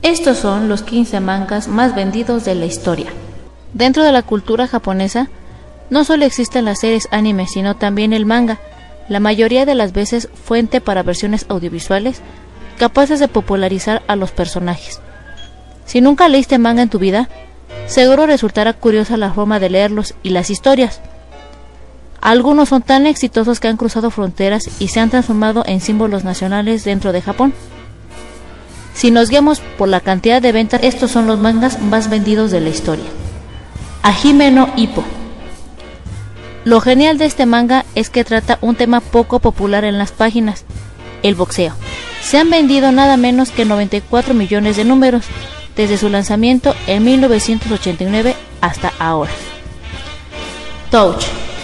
Estos son los 15 mangas más vendidos de la historia. Dentro de la cultura japonesa, no solo existen las series anime, sino también el manga, la mayoría de las veces fuente para versiones audiovisuales capaces de popularizar a los personajes. Si nunca leíste manga en tu vida, seguro resultará curiosa la forma de leerlos y las historias. Algunos son tan exitosos que han cruzado fronteras y se han transformado en símbolos nacionales dentro de Japón. Si nos guiamos por la cantidad de ventas, estos son los mangas más vendidos de la historia. Hajime no Ippo. Lo genial de este manga es que trata un tema poco popular en las páginas, el boxeo. Se han vendido nada menos que 94 millones de números, desde su lanzamiento en 1989 hasta ahora. Touch.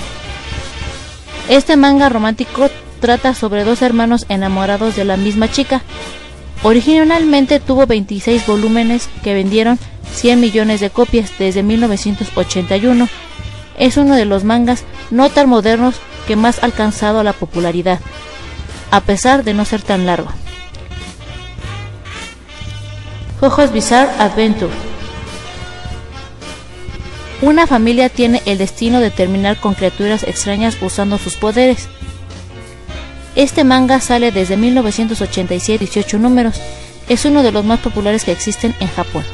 Este manga romántico trata sobre dos hermanos enamorados de la misma chica. Originalmente tuvo 26 volúmenes que vendieron 100 millones de copias desde 1981. Es uno de los mangas no tan modernos que más ha alcanzado la popularidad, a pesar de no ser tan largo. JoJo's Bizarre Adventure. Una familia tiene el destino de terminar con criaturas extrañas usando sus poderes. Este manga sale desde 1987, 18 números. Es uno de los más populares que existen en Japón.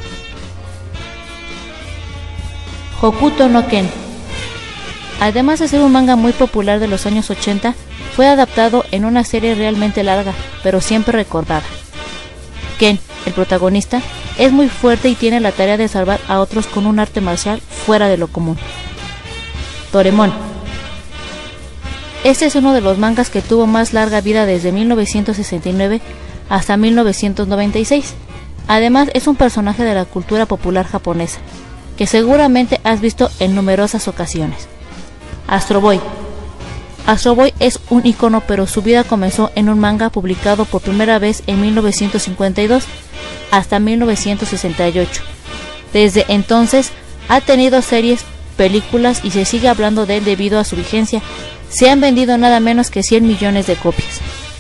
Hokuto no Ken. Además de ser un manga muy popular de los años 80, fue adaptado en una serie realmente larga, pero siempre recordada. Ken, el protagonista, es muy fuerte y tiene la tarea de salvar a otros con un arte marcial fuera de lo común. Doraemon. Este es uno de los mangas que tuvo más larga vida desde 1969 hasta 1996. Además es un personaje de la cultura popular japonesa, que seguramente has visto en numerosas ocasiones. Astro Boy. Astro Boy es un icono, pero su vida comenzó en un manga publicado por primera vez en 1952 hasta 1968. Desde entonces ha tenido series, películas y se sigue hablando de él debido a su vigencia. Se han vendido nada menos que 100 millones de copias.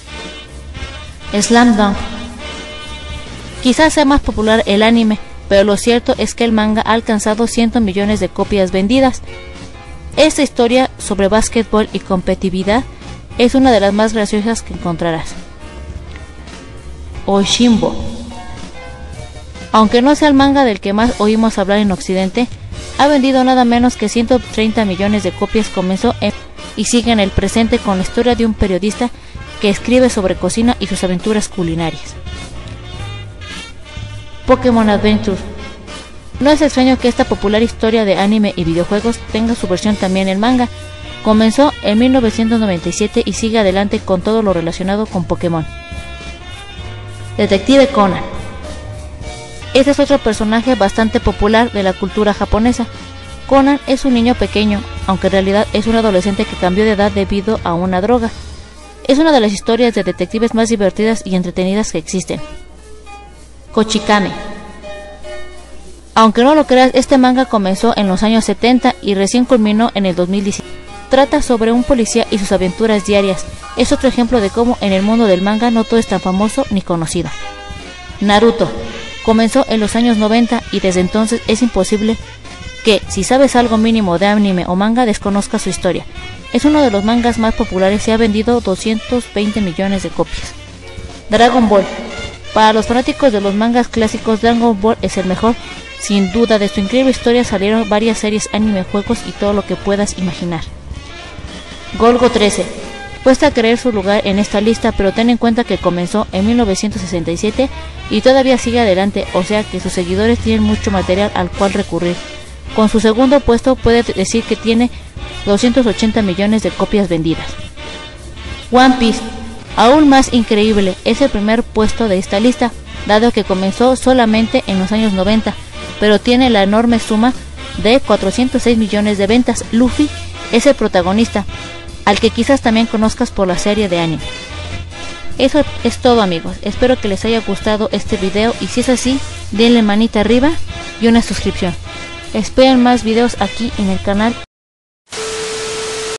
Slam Dunk. Quizás sea más popular el anime, pero lo cierto es que el manga ha alcanzado 100 millones de copias vendidas. Esta historia sobre básquetbol y competitividad es una de las más graciosas que encontrarás. Oishimbo. Aunque no sea el manga del que más oímos hablar en Occidente, ha vendido nada menos que 130 millones de copias. Comenzó y sigue en el presente con la historia de un periodista que escribe sobre cocina y sus aventuras culinarias. Pokémon Adventure. No es extraño que esta popular historia de anime y videojuegos tenga su versión también en manga. Comenzó en 1997 y sigue adelante con todo lo relacionado con Pokémon. Detective Conan. Este es otro personaje bastante popular de la cultura japonesa. Conan es un niño pequeño, aunque en realidad es un adolescente que cambió de edad debido a una droga. Es una de las historias de detectives más divertidas y entretenidas que existen. Kochikame. Aunque no lo creas, este manga comenzó en los años 70 y recién culminó en el 2017. Trata sobre un policía y sus aventuras diarias. Es otro ejemplo de cómo en el mundo del manga no todo es tan famoso ni conocido. Naruto. Comenzó en los años 90 y desde entonces es imposible que, si sabes algo mínimo de anime o manga, desconozca su historia. Es uno de los mangas más populares y ha vendido 220 millones de copias. Dragon Ball. Para los fanáticos de los mangas clásicos, Dragon Ball es el mejor. Sin duda, de su increíble historia salieron varias series, anime, juegos y todo lo que puedas imaginar. Golgo 13. Cuesta creer su lugar en esta lista, pero ten en cuenta que comenzó en 1967 y todavía sigue adelante, o sea que sus seguidores tienen mucho material al cual recurrir. Con su segundo puesto puede decir que tiene 280 millones de copias vendidas. One Piece. Aún más increíble, es el primer puesto de esta lista, dado que comenzó solamente en los años 90, pero tiene la enorme suma de 406 millones de ventas. Luffy es el protagonista, al que quizás también conozcas por la serie de anime. Eso es todo, amigos, espero que les haya gustado este video y si es así, denle manita arriba y una suscripción. Esperen más videos aquí en el canal.